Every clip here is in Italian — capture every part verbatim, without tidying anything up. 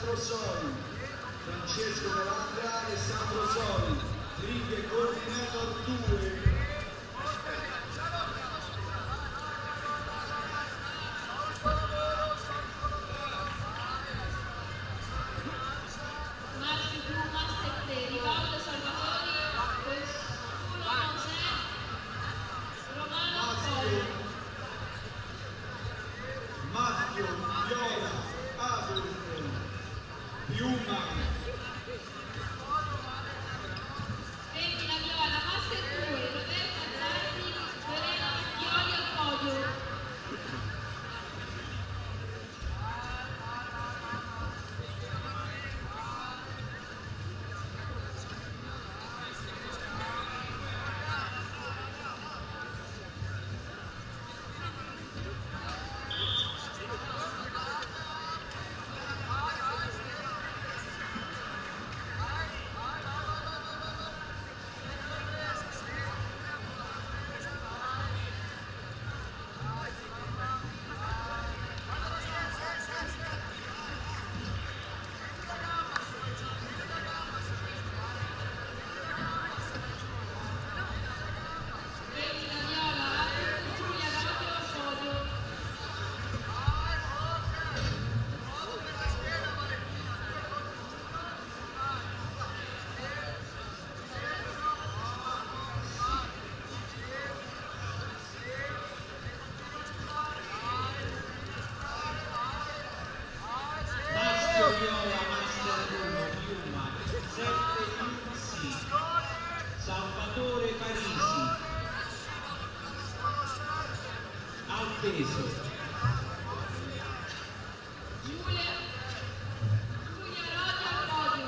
Alessandro Soli, Francesco Melandra, Alessandro Soli, ring coordinator due. Maschio, Viola, Adult, Piuma. Femmina Viola, Master due, Roberta Zardi, Lorena Mattioli al podio. Salvatore Parisi al peso. Giulia Giulia Rodi al podio.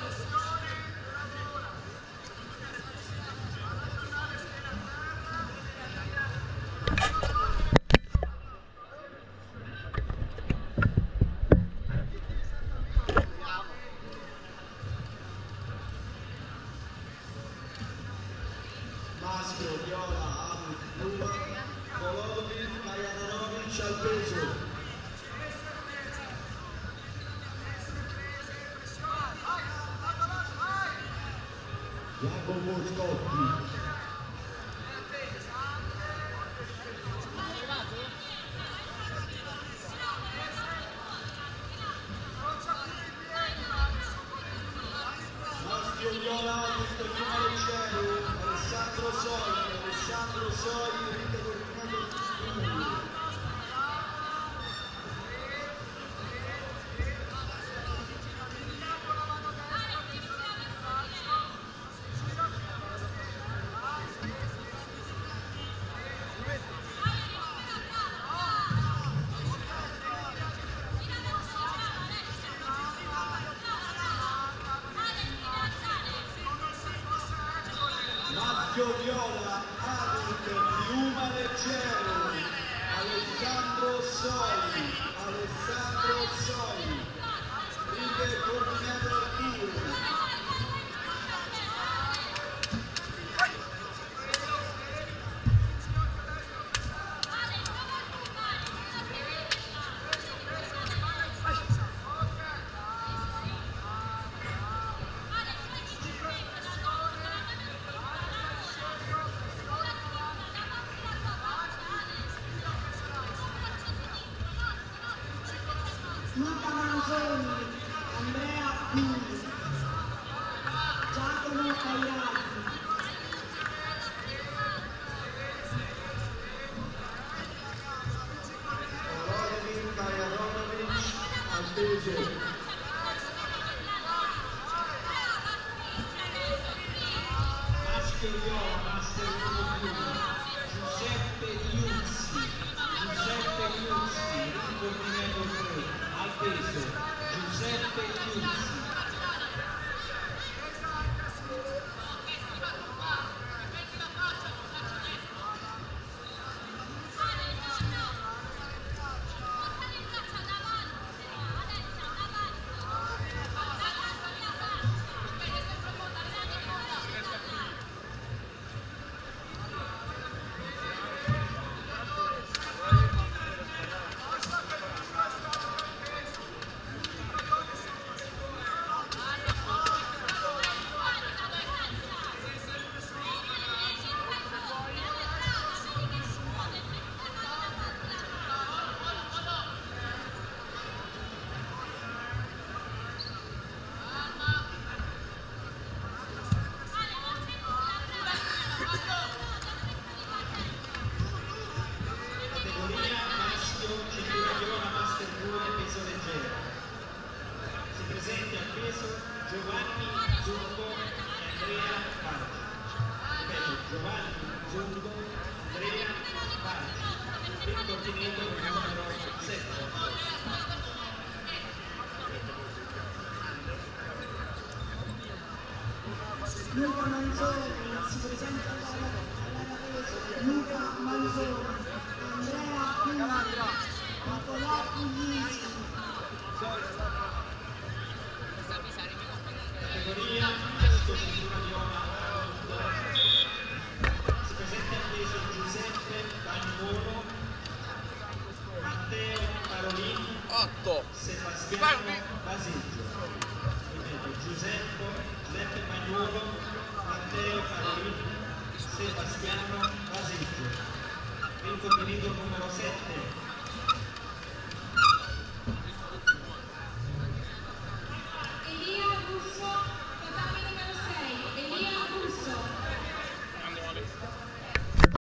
Maschio, Viola, Adult, Piuma, Golovin, Kajanovic al peso. Giacomo Scotti. Maschio, Viola, Adult, Piuma Leggero, Alessandro Soli, Alessandro Soli, ring coordinator due. Maschio, Viola, Adult, Piuma Leggero, Alessandro Soli, Alessandro Soli, ring coordinator due. Luca Manzoni, Andrea Pini, Giacomo Cagliardi. Golovin, Kajanovic al peso. Maschio Viola, Master due, Giuseppe Liuzzi, Giuseppe Liuzzi, ring coordinator tre, al peso, Giuseppe Liuzzi. presenti al peso Giovanni Zungo e Andrea Bargi. Ripeto, Giovanni Zungo, Andrea Bargi. Il coordinator numero sette. Luca Manzoni si presenta alla alla peso. Luca Manzoni, Andrea Pugli, Nicolò Puglisi. Categoria maschio cintura viola otto. Si presenta al peso Giuseppe Bagnolo, Matteo Parolini, otto. Sebastiano Basiggio. Ripeto, Giuseppe, Giuseppe Bagnolo, Matteo Parolini, Sebastiano Basiggio. Il coordinator numero sette.